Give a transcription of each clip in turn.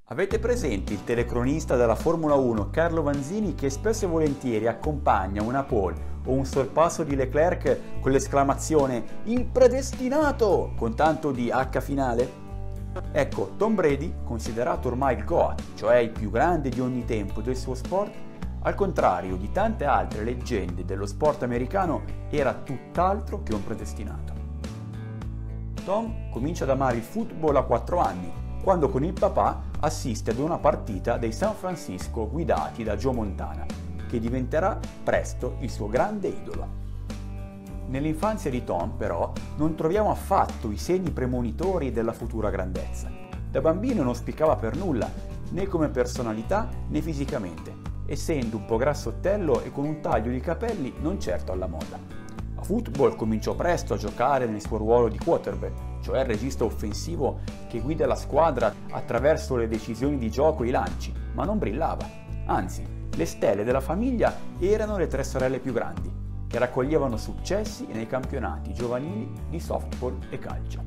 Avete presente il telecronista della Formula 1 Carlo Vanzini che spesso e volentieri accompagna una pole o un sorpasso di Leclerc con l'esclamazione "Impredestinato!" con tanto di H finale? Ecco, Tom Brady, considerato ormai il GOAT, cioè il più grande di ogni tempo del suo sport, al contrario di tante altre leggende dello sport americano, era tutt'altro che un predestinato. Tom comincia ad amare il football a 4 anni, quando con il papà assiste ad una partita dei San Francisco guidati da Joe Montana, che diventerà presto il suo grande idolo. Nell'infanzia di Tom, però, non troviamo affatto i segni premonitori della futura grandezza. Da bambino non spiccava per nulla, né come personalità né fisicamente, essendo un po' grassottello e con un taglio di capelli non certo alla moda. A football cominciò presto a giocare nel suo ruolo di quarterback, cioè il regista offensivo che guida la squadra attraverso le decisioni di gioco e i lanci, ma non brillava. Anzi, le stelle della famiglia erano le 3 sorelle più grandi, che raccoglievano successi nei campionati giovanili di softball e calcio.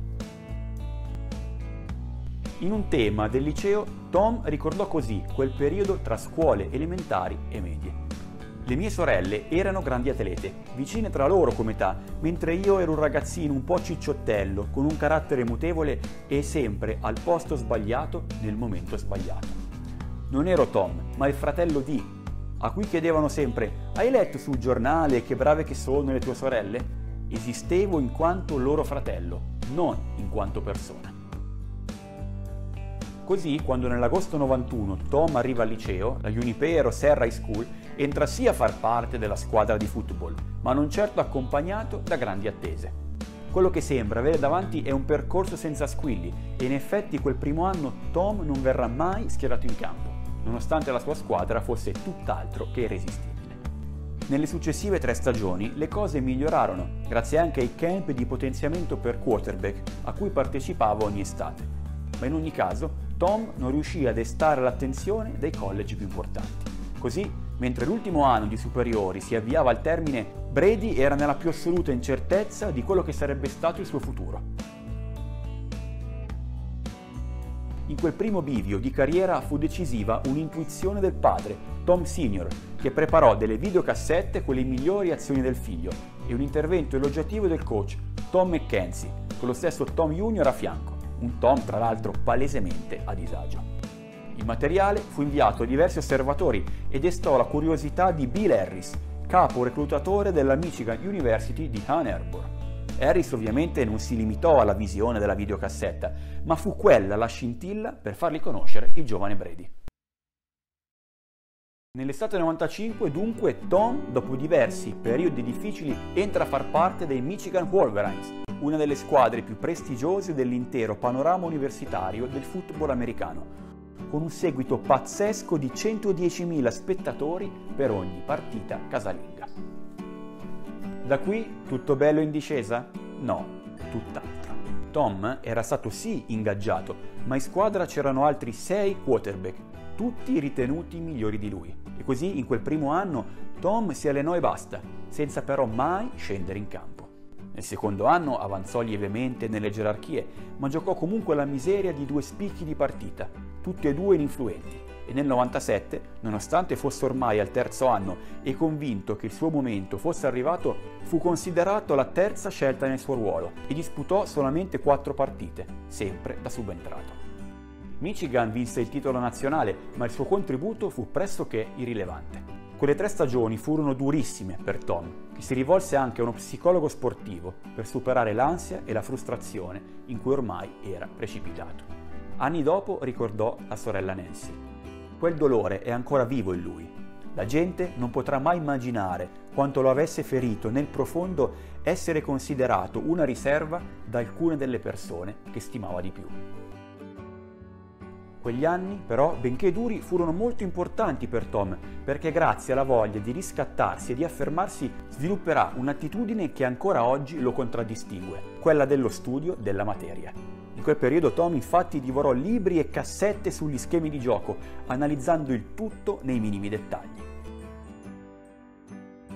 In un tema del liceo, Tom ricordò così quel periodo tra scuole elementari e medie. Le mie sorelle erano grandi atlete, vicine tra loro come età, mentre io ero un ragazzino un po' cicciottello, con un carattere mutevole e sempre al posto sbagliato nel momento sbagliato. Non ero Tom, ma il fratello di, a cui chiedevano sempre «Hai letto sul giornale che brave che sono le tue sorelle?» Esistevo in quanto loro fratello, non in quanto persona. Così, quando nell'agosto 91 Tom arriva al liceo, la Junipero Serra High School, entra sì a far parte della squadra di football, ma non certo accompagnato da grandi attese. Quello che sembra avere davanti è un percorso senza squilli e in effetti quel primo anno Tom non verrà mai schierato in campo, nonostante la sua squadra fosse tutt'altro che irresistibile. Nelle successive 3 stagioni le cose migliorarono, grazie anche ai camp di potenziamento per quarterback a cui partecipava ogni estate, ma in ogni caso Tom non riuscì a destare l'attenzione dei college più importanti. Così, mentre l'ultimo anno di superiori si avviava al termine, Brady era nella più assoluta incertezza di quello che sarebbe stato il suo futuro. In quel primo bivio di carriera fu decisiva un'intuizione del padre, Tom Sr., che preparò delle videocassette con le migliori azioni del figlio e un intervento elogiativo del coach, Tom McKenzie, con lo stesso Tom Jr. a fianco. Un Tom tra l'altro palesemente a disagio. Il materiale fu inviato a diversi osservatori e destò la curiosità di Bill Harris, capo reclutatore della Michigan University di Ann Arbor. Harris ovviamente non si limitò alla visione della videocassetta, ma fu quella la scintilla per fargli conoscere il giovane Brady. Nell'estate 95, dunque, Tom, dopo diversi periodi difficili, entra a far parte dei Michigan Wolverines, una delle squadre più prestigiose dell'intero panorama universitario del football americano, con un seguito pazzesco di 110.000 spettatori per ogni partita casalinga. Da qui tutto bello in discesa? No, tutt'altro. Tom era stato sì ingaggiato, ma in squadra c'erano altri 6 quarterback, tutti ritenuti migliori di lui. E così in quel primo anno Tom si allenò e basta, senza però mai scendere in campo. Nel secondo anno avanzò lievemente nelle gerarchie, ma giocò comunque alla miseria di 2 spicchi di partita, tutti e 2 ininfluenti. E nel 97, nonostante fosse ormai al 3° anno e convinto che il suo momento fosse arrivato, fu considerato la 3ª scelta nel suo ruolo e disputò solamente 4 partite, sempre da subentrato. Michigan vinse il titolo nazionale, ma il suo contributo fu pressoché irrilevante. Quelle 3 stagioni furono durissime per Tom, che si rivolse anche a uno psicologo sportivo per superare l'ansia e la frustrazione in cui ormai era precipitato. Anni dopo ricordò la sorella Nancy. Quel dolore è ancora vivo in lui. La gente non potrà mai immaginare quanto lo avesse ferito nel profondo essere considerato una riserva da alcune delle persone che stimava di più. Quegli anni, però, benché duri, furono molto importanti per Tom, perché grazie alla voglia di riscattarsi e di affermarsi svilupperà un'attitudine che ancora oggi lo contraddistingue, quella dello studio della materia. In quel periodo Tom infatti divorò libri e cassette sugli schemi di gioco, analizzando il tutto nei minimi dettagli.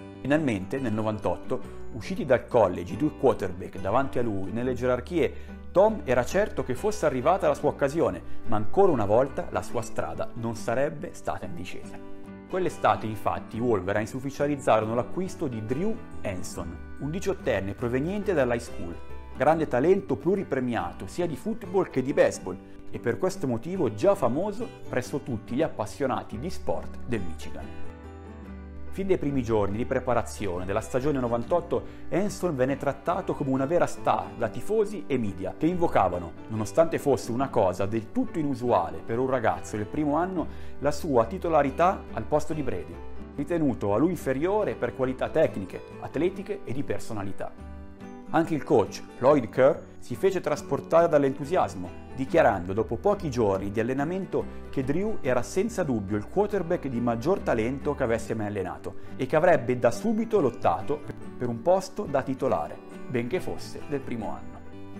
Finalmente, nel 98, usciti dal college i 2 quarterback davanti a lui nelle gerarchie, Tom era certo che fosse arrivata la sua occasione, ma ancora una volta la sua strada non sarebbe stata in discesa. Quell'estate, infatti, i Wolverines ufficializzarono l'acquisto di Drew Henson, un diciottenne proveniente dall'high school, grande talento pluripremiato sia di football che di baseball e per questo motivo già famoso presso tutti gli appassionati di sport del Michigan. Fin dai primi giorni di preparazione della stagione 98, Henson venne trattato come una vera star da tifosi e media che invocavano, nonostante fosse una cosa del tutto inusuale per un ragazzo del primo anno, la sua titolarità al posto di Brady, ritenuto a lui inferiore per qualità tecniche, atletiche e di personalità. Anche il coach, Lloyd Kerr, si fece trasportare dall'entusiasmo, dichiarando dopo pochi giorni di allenamento che Drew era senza dubbio il quarterback di maggior talento che avesse mai allenato e che avrebbe da subito lottato per un posto da titolare, benché fosse del primo anno.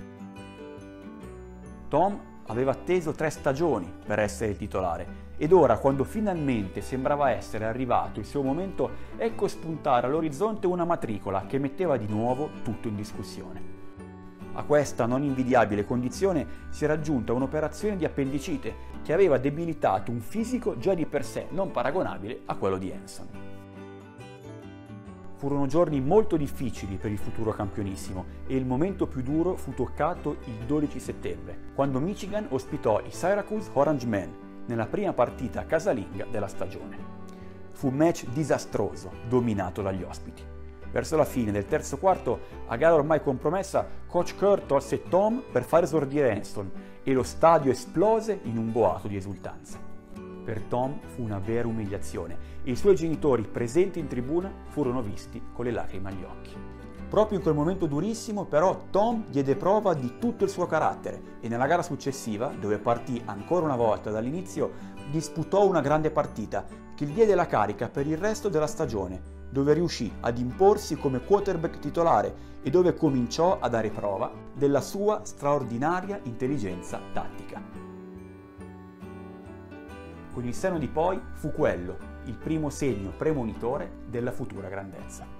Tom aveva atteso 3 stagioni per essere titolare ed ora, quando finalmente sembrava essere arrivato il suo momento, ecco spuntare all'orizzonte una matricola che metteva di nuovo tutto in discussione. A questa non invidiabile condizione si era aggiunta un'operazione di appendicite che aveva debilitato un fisico già di per sé non paragonabile a quello di Henson. Furono giorni molto difficili per il futuro campionissimo e il momento più duro fu toccato il 12 settembre, quando Michigan ospitò i Syracuse Orange Men nella prima partita casalinga della stagione. Fu un match disastroso, dominato dagli ospiti. Verso la fine del terzo quarto, a gara ormai compromessa, coach Kerr tolse Tom per far esordire Henson e lo stadio esplose in un boato di esultanza. Per Tom fu una vera umiliazione e i suoi genitori presenti in tribuna furono visti con le lacrime agli occhi. Proprio in quel momento durissimo, però, Tom diede prova di tutto il suo carattere e nella gara successiva, dove partì ancora una volta dall'inizio, disputò una grande partita che gli diede la carica per il resto della stagione, dove riuscì ad imporsi come quarterback titolare e dove cominciò a dare prova della sua straordinaria intelligenza tattica. Con il senno di poi fu quello il primo segno premonitore della futura grandezza.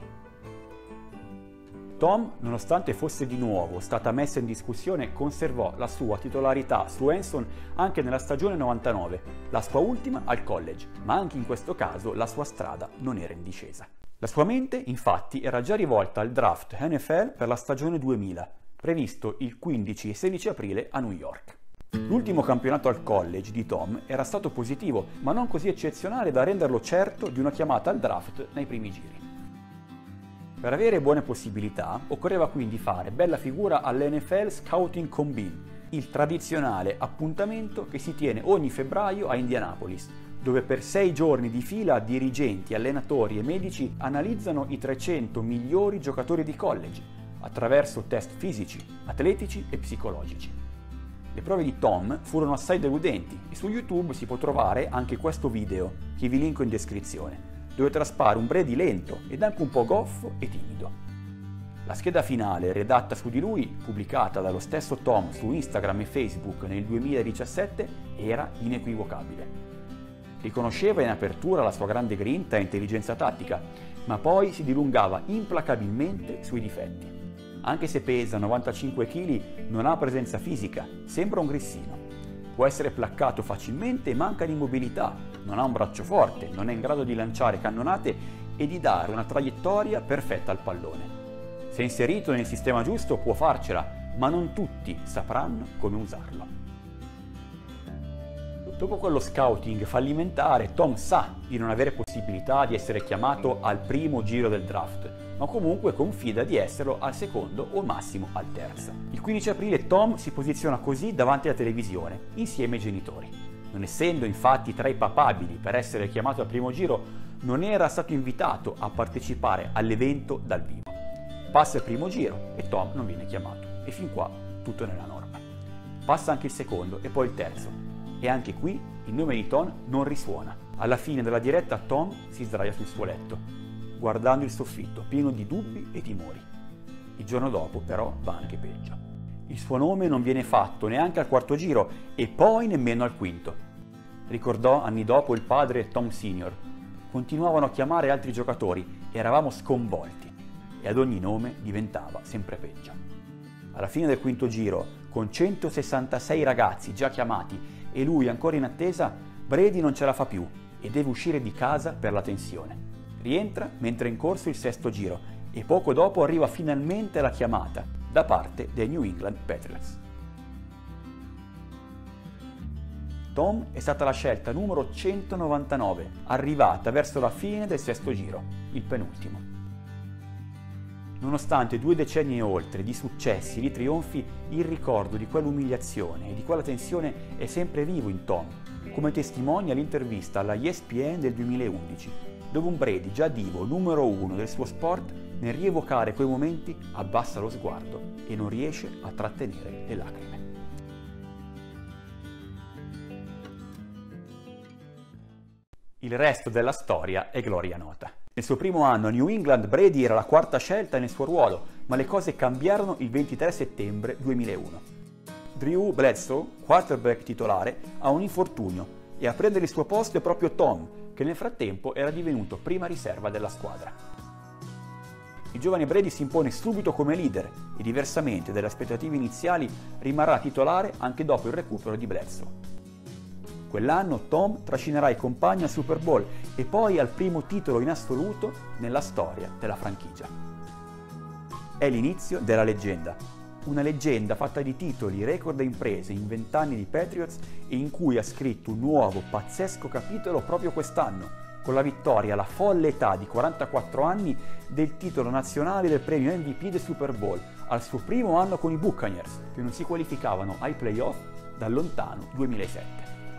Tom, nonostante fosse di nuovo stata messa in discussione, conservò la sua titolarità su Henson anche nella stagione 99, la sua ultima al college, ma anche in questo caso la sua strada non era in discesa. La sua mente, infatti, era già rivolta al draft NFL per la stagione 2000, previsto il 15 e 16 aprile a New York. L'ultimo campionato al college di Tom era stato positivo, ma non così eccezionale da renderlo certo di una chiamata al draft nei primi giri. Per avere buone possibilità, occorreva quindi fare bella figura all'NFL Scouting Combine, il tradizionale appuntamento che si tiene ogni febbraio a Indianapolis, dove per 6 giorni di fila dirigenti, allenatori e medici analizzano i 300 migliori giocatori di college, attraverso test fisici, atletici e psicologici. Le prove di Tom furono assai deludenti e su YouTube si può trovare anche questo video, che vi linko in descrizione, dove traspare un Brady lento ed anche un po' goffo e timido. La scheda finale, redatta su di lui, pubblicata dallo stesso Tom su Instagram e Facebook nel 2017, era inequivocabile. Riconosceva in apertura la sua grande grinta e intelligenza tattica, ma poi si dilungava implacabilmente sui difetti. Anche se pesa 95 kg, non ha presenza fisica, sembra un grissino. Può essere placcato facilmente e manca di mobilità, non ha un braccio forte, non è in grado di lanciare cannonate e di dare una traiettoria perfetta al pallone. Se inserito nel sistema giusto può farcela, ma non tutti sapranno come usarlo. Dopo quello scouting fallimentare, Tom sa di non avere possibilità di essere chiamato al primo giro del draft, ma comunque confida di esserlo al secondo o massimo al terzo. Il 15 aprile Tom si posiziona così davanti alla televisione, insieme ai genitori. Non essendo infatti tra i papabili per essere chiamato al primo giro, non era stato invitato a partecipare all'evento dal vivo. Passa il primo giro e Tom non viene chiamato, e fin qua tutto nella norma. Passa anche il secondo e poi il terzo, e anche qui il nome di Tom non risuona. Alla fine della diretta Tom si sdraia sul suo letto, guardando il soffitto, pieno di dubbi e timori. Il giorno dopo, però, va anche peggio. Il suo nome non viene fatto neanche al quarto giro e poi nemmeno al quinto. Ricordò anni dopo il padre Tom Sr. Continuavano a chiamare altri giocatori, eravamo sconvolti e ad ogni nome diventava sempre peggio. Alla fine del quinto giro, Con 166 ragazzi già chiamati e lui ancora in attesa, Brady non ce la fa più e deve uscire di casa per la tensione. Rientra mentre è in corso il sesto giro e poco dopo arriva finalmente la chiamata da parte dei New England Patriots. Tom è stata la scelta numero 199, arrivata verso la fine del sesto giro, il penultimo. Nonostante 2 decenni e oltre di successi e di trionfi, il ricordo di quell'umiliazione e di quella tensione è sempre vivo in Tom, come testimonia l'intervista alla ESPN del 2011, dove un Brady già divo numero 1 del suo sport, nel rievocare quei momenti abbassa lo sguardo e non riesce a trattenere le lacrime. Il resto della storia è gloria nota. Nel suo primo anno a New England Brady era la quarta scelta nel suo ruolo, ma le cose cambiarono il 23 settembre 2001. Drew Bledsoe, quarterback titolare, ha un infortunio e a prendere il suo posto è proprio Tom, che nel frattempo era divenuto prima riserva della squadra. Il giovane Brady si impone subito come leader e, diversamente dalle aspettative iniziali, rimarrà titolare anche dopo il recupero di Bledsoe. Quell'anno Tom trascinerà i compagni al Super Bowl e poi al primo titolo in assoluto nella storia della franchigia. È l'inizio della leggenda, una leggenda fatta di titoli, record e imprese in 20 anni di Patriots e in cui ha scritto un nuovo, pazzesco capitolo proprio quest'anno, con la vittoria alla folle età di 44 anni del titolo nazionale del premio MVP del Super Bowl, al suo primo anno con i Buccaneers, che non si qualificavano ai playoff dal lontano 2007.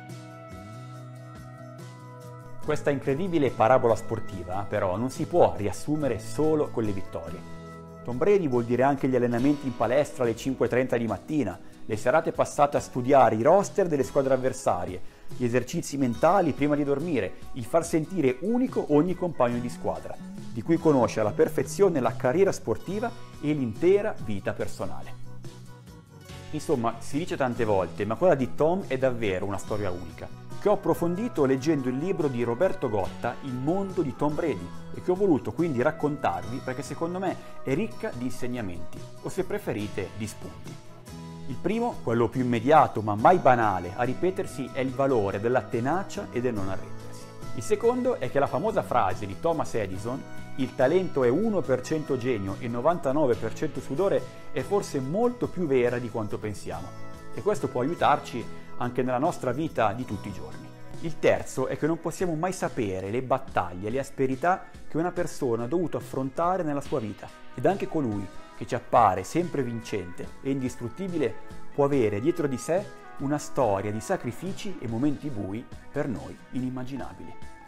Questa incredibile parabola sportiva, però, non si può riassumere solo con le vittorie. Tom Brady vuol dire anche gli allenamenti in palestra alle 5:30 di mattina, le serate passate a studiare i roster delle squadre avversarie, gli esercizi mentali prima di dormire, il far sentire unico ogni compagno di squadra, di cui conosce alla perfezione la carriera sportiva e l'intera vita personale. Insomma, si dice tante volte, ma quella di Tom è davvero una storia unica, che ho approfondito leggendo il libro di Roberto Gotta, Il mondo di Tom Brady, e che ho voluto quindi raccontarvi perché secondo me è ricca di insegnamenti, o se preferite di spunti. Il primo, quello più immediato ma mai banale a ripetersi, è il valore della tenacia e del non arrendersi. Il secondo è che la famosa frase di Thomas Edison, il talento è 1% genio e 99% sudore, è forse molto più vera di quanto pensiamo, e questo può aiutarci anche nella nostra vita di tutti i giorni. Il terzo è che non possiamo mai sapere le battaglie, le asperità che una persona ha dovuto affrontare nella sua vita, ed anche colui che ci appare sempre vincente e indistruttibile può avere dietro di sé una storia di sacrifici e momenti bui per noi inimmaginabili.